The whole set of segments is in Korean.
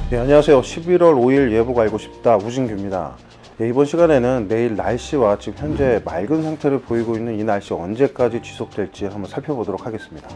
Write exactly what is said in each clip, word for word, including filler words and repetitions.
네, 안녕하세요. 십일월 오일 예보가 알고 싶다 우진규입니다. 네, 이번 시간에는 내일 날씨와 지금 현재 맑은 상태를 보이고 있는 이 날씨 언제까지 지속될지 한번 살펴보도록 하겠습니다.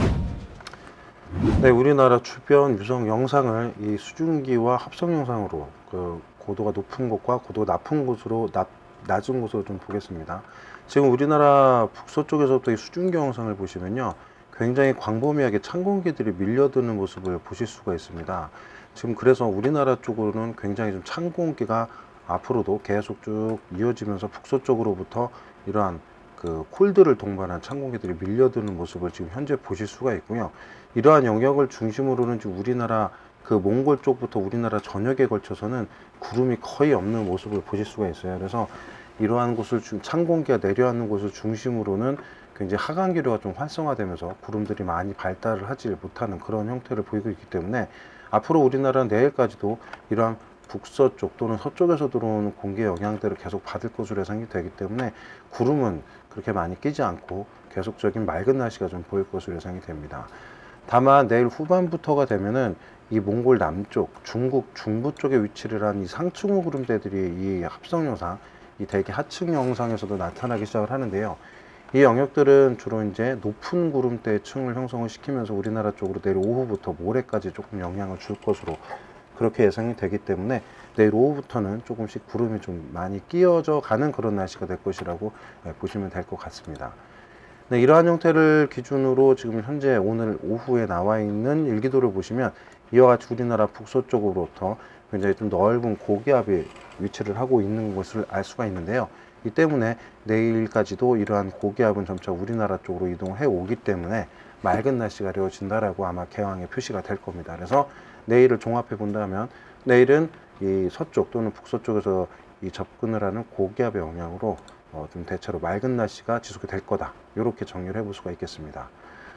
네, 우리나라 주변 위성 영상을 이 수증기와 합성 영상으로 그 고도가 높은 곳과 고도가 낮은 곳으로 낮, 낮은 곳으로 좀 보겠습니다. 지금 우리나라 북서쪽에서부터 이 수증기 영상을 보시면요, 굉장히 광범위하게 찬 공기들이 밀려드는 모습을 보실 수가 있습니다. 지금 그래서 우리나라 쪽으로는 굉장히 좀 찬 공기가 앞으로도 계속 쭉 이어지면서 북서쪽으로부터 이러한 그 콜드를 동반한 찬 공기들이 밀려드는 모습을 지금 현재 보실 수가 있고요. 이러한 영역을 중심으로는 지금 우리나라 그 몽골 쪽부터 우리나라 전역에 걸쳐서는 구름이 거의 없는 모습을 보실 수가 있어요. 그래서 이러한 곳을 찬 공기가 내려앉는 곳을 중심으로는 굉장히 하강 기류가 좀 활성화되면서 구름들이 많이 발달을 하지 못하는 그런 형태를 보이고 있기 때문에 앞으로 우리나라는 내일까지도 이러한 북서쪽 또는 서쪽에서 들어오는 공기의 영향들을 계속 받을 것으로 예상이 되기 때문에 구름은 그렇게 많이 끼지 않고 계속적인 맑은 날씨가 좀 보일 것으로 예상이 됩니다. 다만 내일 후반부터가 되면은 이 몽골 남쪽, 중국 중부 쪽에 위치를 한 이 상층호 구름대들이 이 합성 영상, 이 대기 하층 영상에서도 나타나기 시작을 하는데요. 이 영역들은 주로 이제 높은 구름대의 층을 형성을 시키면서 우리나라 쪽으로 내일 오후부터 모레까지 조금 영향을 줄 것으로 그렇게 예상이 되기 때문에 내일 오후부터는 조금씩 구름이 좀 많이 끼어져 가는 그런 날씨가 될 것이라고 보시면 될 것 같습니다. 네, 이러한 형태를 기준으로 지금 현재 오늘 오후에 나와 있는 일기도를 보시면 이와 같이 우리나라 북서쪽으로부터 굉장히 좀 넓은 고기압이 위치를 하고 있는 것을 알 수가 있는데요. 이 때문에 내일까지도 이러한 고기압은 점차 우리나라 쪽으로 이동해 오기 때문에 맑은 날씨가 이루어진다라고 아마 개왕의 표시가 될 겁니다. 그래서 내일을 종합해 본다면 내일은 이 서쪽 또는 북서쪽에서 이 접근을 하는 고기압의 영향으로 어 좀 대체로 맑은 날씨가 지속이 될 거다, 이렇게 정리를 해볼 수가 있겠습니다.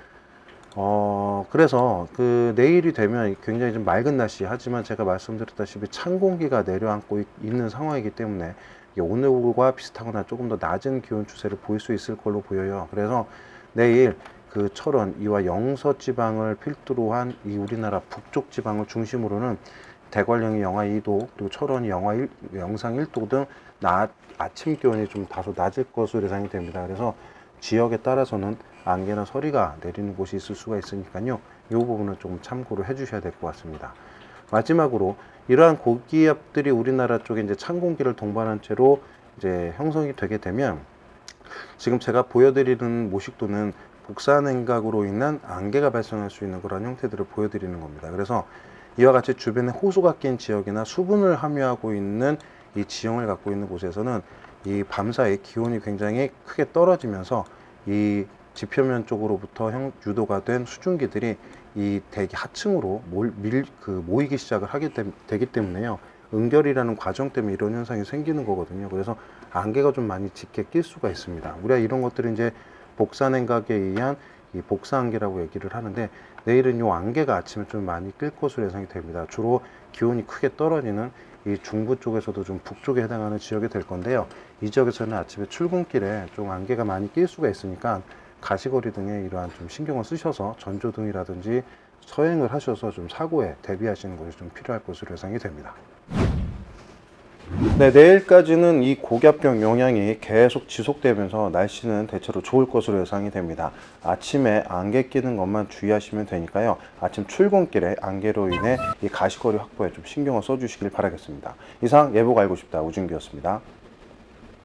어 그래서 그 내일이 되면 굉장히 좀 맑은 날씨, 하지만 제가 말씀드렸다시피 찬 공기가 내려앉고 있, 있는 상황이기 때문에 오늘과 비슷하거나 조금 더 낮은 기온 추세를 보일 수 있을 걸로 보여요. 그래서 내일 그 철원, 이와 영서 지방을 필두로 한 이 우리나라 북쪽 지방을 중심으로는 대관령이 영하 이 도, 그리고 철원이 영하 일, 영상 일 도 등 낮, 아침 기온이 좀 다소 낮을 것으로 예상이 됩니다. 그래서 지역에 따라서는 안개나 서리가 내리는 곳이 있을 수가 있으니까요, 이 부분은 조금 참고를 해 주셔야 될 것 같습니다. 마지막으로 이러한 고기압들이 우리나라 쪽에 이제 찬 공기를 동반한 채로 이제 형성이 되게 되면 지금 제가 보여드리는 모식도는 복사냉각으로 인한 안개가 발생할 수 있는 그런 형태들을 보여드리는 겁니다. 그래서 이와 같이 주변에 호수가 낀 지역이나 수분을 함유하고 있는 이 지형을 갖고 있는 곳에서는 이 밤사이 기온이 굉장히 크게 떨어지면서 이 지표면 쪽으로부터 형, 유도가 된 수증기들이 이 대기 하층으로 몰, 밀, 그 모이기 시작을 하게 되, 되기 때문에요, 응결이라는 과정 때문에 이런 현상이 생기는 거거든요. 그래서 안개가 좀 많이 짙게 낄 수가 있습니다. 우리가 이런 것들을 이제 복사냉각에 의한 이 복사안개라고 얘기를 하는데, 내일은 이 안개가 아침에 좀 많이 낄 것으로 예상이 됩니다. 주로 기온이 크게 떨어지는 이 중부 쪽에서도 좀 북쪽에 해당하는 지역이 될 건데요. 이 지역에서는 아침에 출근길에 좀 안개가 많이 낄 수가 있으니까 가시거리 등에 이러한 좀 신경을 쓰셔서 전조등이라든지 서행을 하셔서 좀 사고에 대비하시는 것이 좀 필요할 것으로 예상이 됩니다. 네, 내일까지는 이 고기압경 영향이 계속 지속되면서 날씨는 대체로 좋을 것으로 예상이 됩니다. 아침에 안개 끼는 것만 주의하시면 되니까요, 아침 출근길에 안개로 인해 이 가시거리 확보에 좀 신경을 써주시길 바라겠습니다. 이상 예보가 알고 싶다 우진규였습니다.